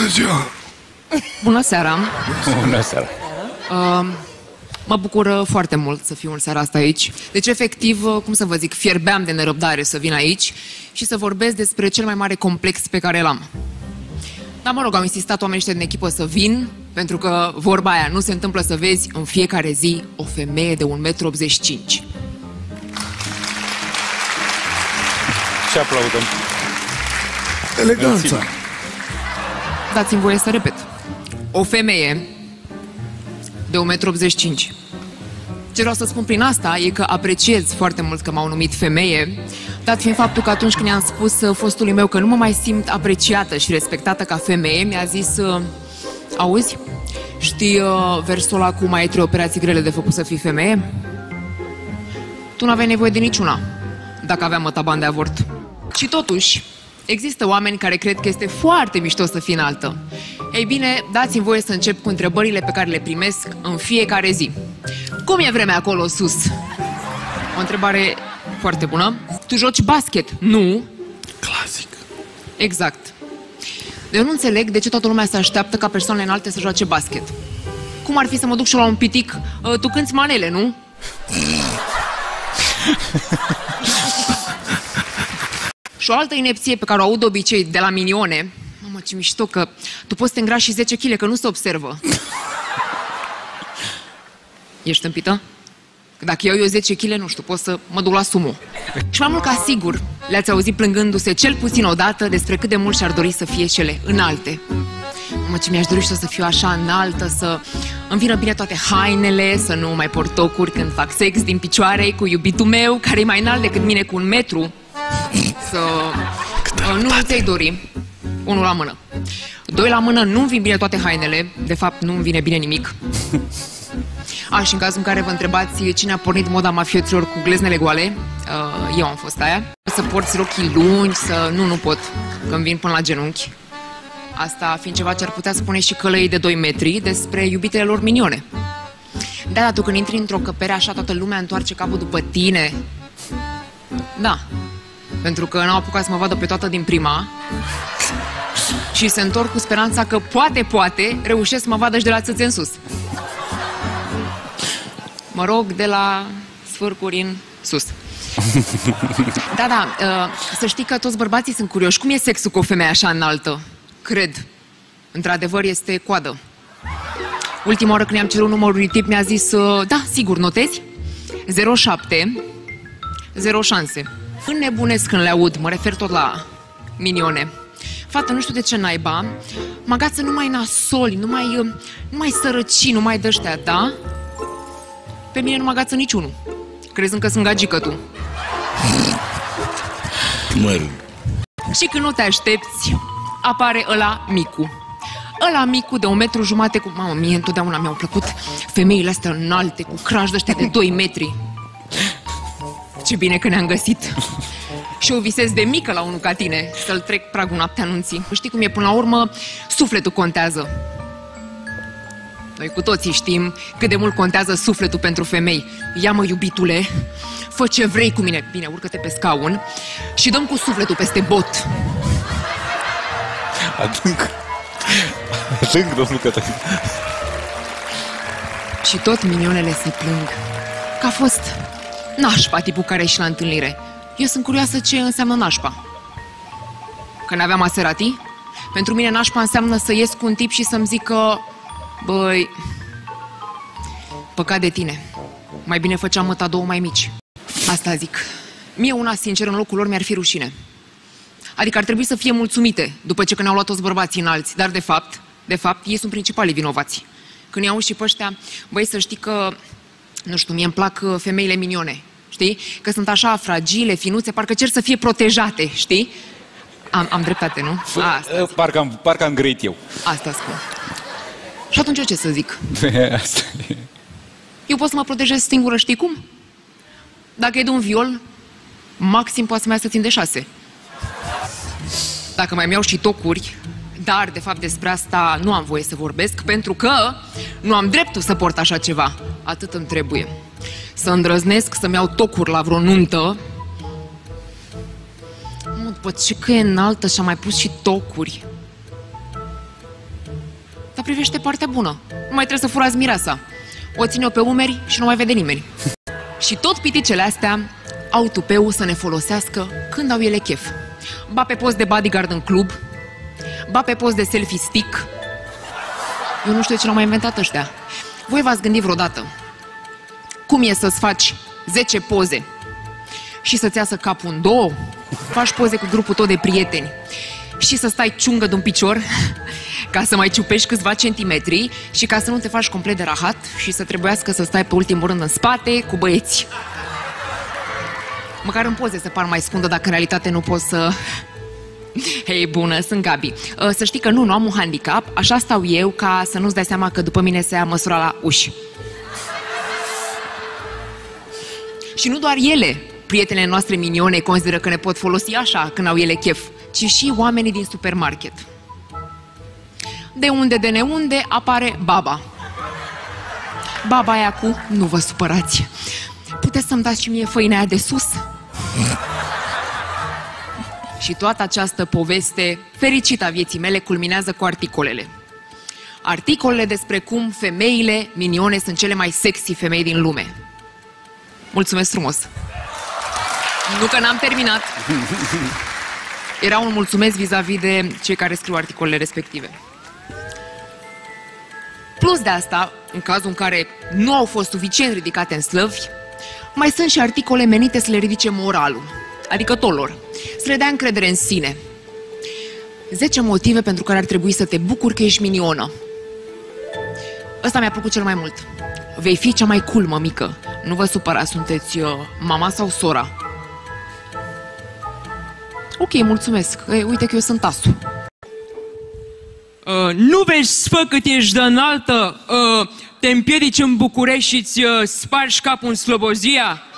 Bună ziua! Bună seara! Bună seara! Mă bucur foarte mult să fiu în seara asta aici. Deci, efectiv, cum să vă zic, fierbeam de nerăbdare să vin aici și să vorbesc despre cel mai mare complex pe care l-am. Dar, mă rog, au insistat oamenii ăștia din echipă să vin, pentru că, vorba aia, nu se întâmplă să vezi în fiecare zi o femeie de 1,85 m. Ce aplaudăm? Eleganța! Dați-mi voie să repet. O femeie de 1,85 m. Ce vreau să spun prin asta e că apreciez foarte mult că m-au numit femeie, dat fiind faptul că atunci când i-am spus fostului meu că nu mă mai simt apreciată și respectată ca femeie, mi-a zis, auzi, știi versul ăla cu mai ai 3 operații grele de făcut să fii femeie? Tu n-aveai nevoie de niciuna, dacă aveam mătaban de avort. Și totuși, există oameni care cred că este foarte mișto să fii înaltă. Ei bine, dați-mi voie să încep cu întrebările pe care le primesc în fiecare zi. Cum e vremea acolo sus? O întrebare foarte bună. Tu joci basket? Nu. Clasic. Exact. Eu nu înțeleg de ce toată lumea se așteaptă ca persoanele înalte să joace basket. Cum ar fi să mă duc și la un pitic? Tu cânti manele, nu? Și o altă inepție pe care o aud de obicei de la minione. Mamă, ce mișto că tu poți să te îngrași și 10 kg, că nu se observă. Ești tâmpită? Că dacă iau eu 10 kg, nu știu, pot să mă duc la sumo. Și mai mult ca sigur, le-ați auzit plângându-se cel puțin odată despre cât de mult și-ar dori să fie cele înalte. Mamă, ce mi-aș dori și să fiu așa înaltă, să îmi vină bine toate hainele, să nu mai port tocuri când fac sex din picioare cu iubitul meu, care e mai înalt decât mine cu 1 metru. Nu ți-ai dori. 1 la mână. 2 la mână, nu-mi vin bine toate hainele. De fapt, nu-mi vine bine nimic. Și în cazul în care vă întrebați cine a pornit moda mafioților cu gleznele goale, eu am fost aia. Să porți rochii lungi, Nu pot, că îmi vin până la genunchi. Asta fiind ceva ce ar putea spune și călăii de 2 metri despre iubitele lor minione. Da, tu când intri într-o căpere așa, toată lumea întoarce capul după tine. Da. Pentru că n-au apucat să mă vadă pe toată din prima și se întorc cu speranța că poate, reușesc să mă vadă și de la țâțe în sus. Mă rog, de la sfârcuri în sus. Da, să știi că toți bărbații sunt curioși. Cum e sexul cu o femeie așa înaltă? Cred. Într-adevăr, este coadă. Ultima oară când i-am cerut numărul tip, mi-a zis, da, sigur, notezi? 07 0 șanse. Înnebunesc când le aud, mă refer tot la minione. Fată, nu știu de ce naiba, mă agață numai nasoli, numai sărăcii, numai de-ăștia, da? Pe mine nu mă agață niciunul, crezând că sunt gagică tu. Mă rog. Și când nu te aștepți, apare ăla micu. Ăla micu de 1,5 m cu... Mamă, mie întotdeauna mi-au plăcut femeile astea înalte, cu craj de-ăștia de 2 metri. Ce bine că ne-am găsit. Și eu visez de mică la unul ca tine, să-l trec pragul noaptea anunții. Știi cum e, până la urmă, sufletul contează. Noi cu toții știm cât de mult contează sufletul pentru femei. Ia-mă, iubitule, fă ce vrei cu mine. Bine, urcă-te pe scaun și dăm cu sufletul peste bot. Adânc, domnul Cătălin. Și tot minionele se plâng că a fost nașpa tipul care ieși la întâlnire. Eu sunt curioasă ce înseamnă nașpa. Că n-aveam Maserati? Pentru mine nașpa înseamnă să ies cu un tip și să-mi zică, băi, păcat de tine, mai bine făceam măta 2 mai mici. Asta zic. Mie una, sincer, în locul lor mi-ar fi rușine. Adică ar trebui să fie mulțumite după ce că ne-au luat toți bărbații înalți. Dar de fapt, ei sunt principalii vinovați. Când i-au și pe ăștia, băi, să știi că, nu știu, mie îmi plac femeile minione. Știi? Că sunt așa fragile, finuțe, parcă cer să fie protejate, știi? Am dreptate, nu? Parcă am grăit eu. Asta spun. Și atunci eu ce să zic? Asta e. Eu pot să mă protejez singură, știi cum? Dacă e de un viol, maxim poate să mai să țin de 6. Dacă mai mi-au și tocuri, dar, de fapt, despre asta nu am voie să vorbesc, pentru că nu am dreptul să port așa ceva. Atât îmi trebuie. Să îndrăznesc să-mi iau tocuri la vreo nuntă. După ce că e înaltă și-a mai pus și tocuri. Asta privește partea bună. Nu mai trebuie să furați mireasa. O ține-o pe umeri și nu mai vede nimeni. Și tot piticele astea au tupeu să ne folosească când au ele chef. Ba pe post de bodyguard în club, ba pe post de selfie stick. Eu nu știu ce l-au mai inventat ăștia. Voi v-ați gândit vreodată cum e să-ți faci 10 poze și să-ți iasă capul în două? Faci poze cu grupul tău de prieteni și să stai ciungă de un picior ca să mai ciupești câțiva centimetri și ca să nu te faci complet de rahat și să trebuiască să stai pe ultimul rând în spate cu băieți. Măcar în poze să par mai scundă, dacă în realitate nu poți să... Hei, bună, sunt Gabi. Să știi că nu am un handicap, așa stau eu ca să nu-ți dai seama că după mine se ia măsura la uși. Și nu doar ele, prietenele noastre minione, consideră că ne pot folosi așa când au ele chef, ci și oamenii din supermarket. De unde de neunde apare baba. Baba aia cu nu vă supărați. Puteți să-mi dați și mie făina aia de sus? Și toată această poveste fericită a vieții mele culminează cu articolele. Articolele despre cum femeile minione sunt cele mai sexy femei din lume. Mulțumesc frumos! Nu că n-am terminat. Era un mulțumesc vis-a-vis de cei care scriu articolele respective. Plus de asta, în cazul în care nu au fost suficient ridicate în slăvi, mai sunt și articole menite să le ridice moralul, adică tot lor, să le dea încredere în sine. 10 motive pentru care ar trebui să te bucuri că ești minionă. Ăsta mi-a plăcut cel mai mult. Vei fi cea mai cool, mămică. Nu vă supăra, sunteți mama sau sora? Ok, mulțumesc. Uite că eu sunt tasul. Nu vezi, fă, cât ești de înaltă, te împiedici în București și îți spargi capul în Slobozia?